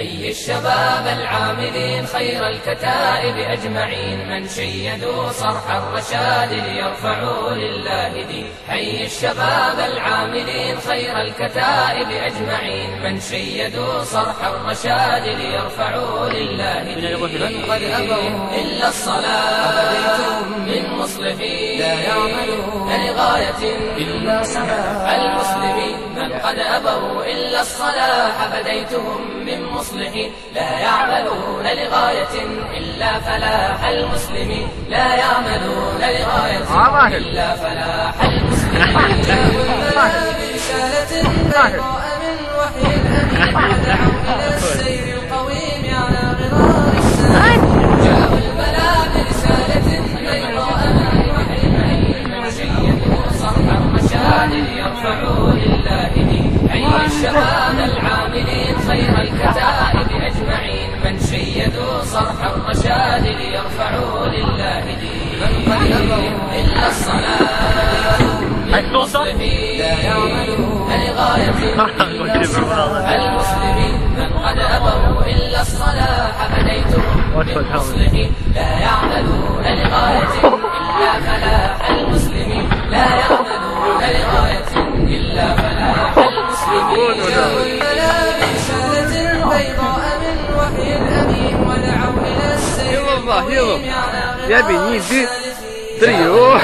حي الشباب العاملين خير الكتائب أجمعين من شيدوا صرح الرشاد ليرفعوا لله دين. حي الشباب العاملين خير الكتائب أجمعين من شيدوا صرح الرشاد ليرفعوا لله دين. من قد أبوا إلا الصلاة من مصلحين لا يعملون لغاية إلا صلاح المسلمين. من قد أبوا إلا الصلاح فديتهم من مصلحين لا يعملون لغاية إلا فلاح المسلمين. لا يعملون لغاية إلا فلاح المسلمين. جاءوا برسالة بيضاء من وحي الأمين ودعوا إلى السير القويم على غرار السلام. جاءوا البلاء برسالة بيضاء من وحي الأمين من شيدوا صرح الرشاد ليرفعوا لله دين. حي الشباب العاملين خير الكتائب أجمعين من شيدوا صرح الرشاد ليرفعوا لله دين. من قد أبوا إلا الصلاة من مصلحين لا يعملون لغاية المسلمين. من قد أبوا إلا الصلاح فديتهم من مصلحين لا يعملون لغاية إلا فلاح المسلمين. لا يعملون لغاية إلا فلاح المسلمين. جاءوا الملا برسالة بيضاء من وحي الأمين ودعوا إلى السير القويم على غرار السالفين.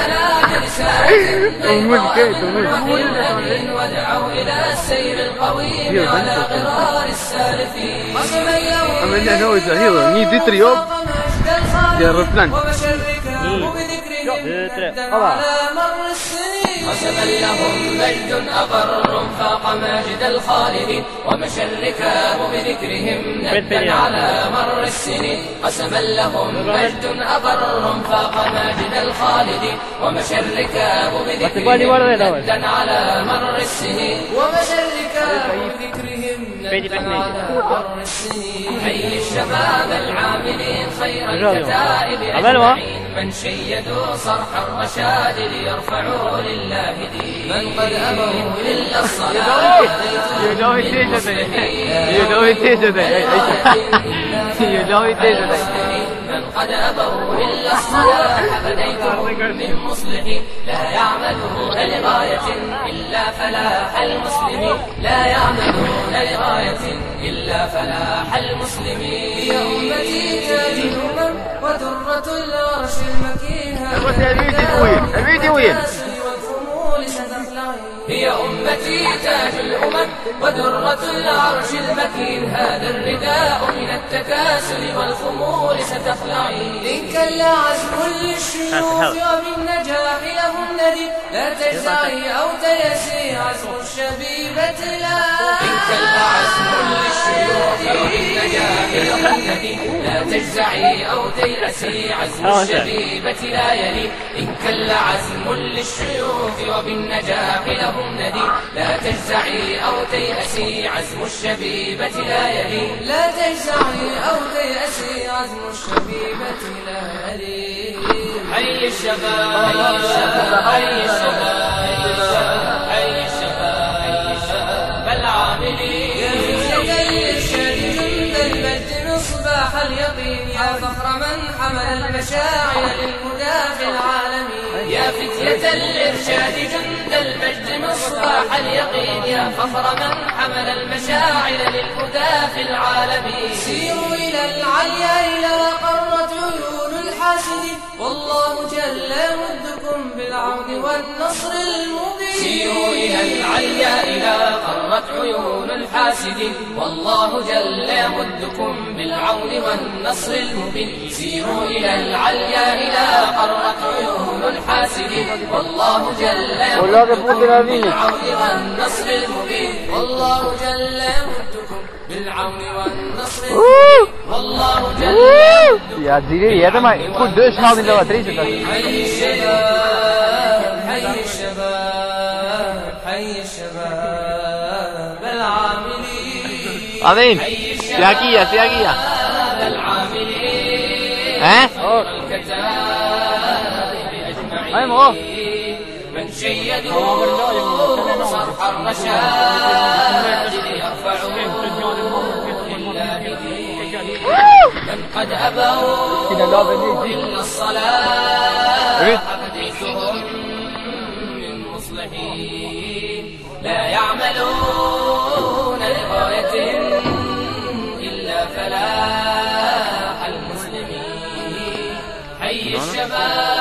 ودعوا إلى السير القويم على غرار السالفين. قسما لهم مجد أقر فاق ماجد الخالدين ومشى الركاب بذكرهم ندا على مر السنين. قسما لهم مجد أقر فاق ماجد الخالدين ومشى الركاب بذكرهم ندا على مر السنين. ومشى الركاب بذكرهم ندا على مر السنين. حي الشباب العاملين خير الكتائب أجمعين من شيدوا صرح الرشاد ليرفعوا لله دين. من قد أبوا إلا الصلاة من قد أبوا إلا الصلاة فديتهم من مصلحين لا يعملون لغاية إلا فلاح المسلمين. لا يعملون لغاية إلا فلاح المسلمين. يا أمتي تاج الأمم ودرة العرش المكين هي أمتي تاج الأمم ودرة العرش المكين. هذا الرداء من التكاسل والخمول ستخلعين. إن كل عزم للشيوخ وبالنجاح لهم ندي لا تجزعي أو تيسي عزم الشبيبة لا. إن كل عزم للشيوخ وبالنجاح لهم ندي لا تجزعي أو تيأسي عزم الشبيبة لا يلي. إن كل عزم للشيوخ وبالنجاح لهم ندي لا تجزعي أو تيأسي عزم الشبيبة لا يلي. لا تجزعي أو تيأسي عزم الشبيبة لا يلي. حي الشباب حي الشباب حي الشباب العاملين. يا فتية الإرشاد جند المجد مصباح اليقين يا فخر من حمل المشاعر للهدى في العالمين. يا فتية الإرشاد جند المجد مصباح اليقين يا فخر من حمل المشاعر للهدى في العالمين. سيروا إلى العليا إلى قرة عيون الحاسدين والله جل يمدكم بالعون والنصر المبين. سيروا إلى العليا إلى قرة عيون الحاسدين والله جل يمدكم بالعون والنصر المبين. سيروا إلى العليا إلى قرة عيون الحاسدين والله جل يمدكم بالعون والنصر المبين. والله جل يمدكم بالعون والنصر المبين. والله جل يمدكم يا ديري يا تمام كل دوش ناوي لو تريش حي الشباب حي الشباب حي الشباب العاملين. امين سياقية سياقية العاملين أجمعين من شيدوا صرح الرشاد ليرفعوا لله قد أبوا إلا الصلاة حديثهم من مصلحين لا يعملون لغاية إلا فلاح المسلمين. حي الشباب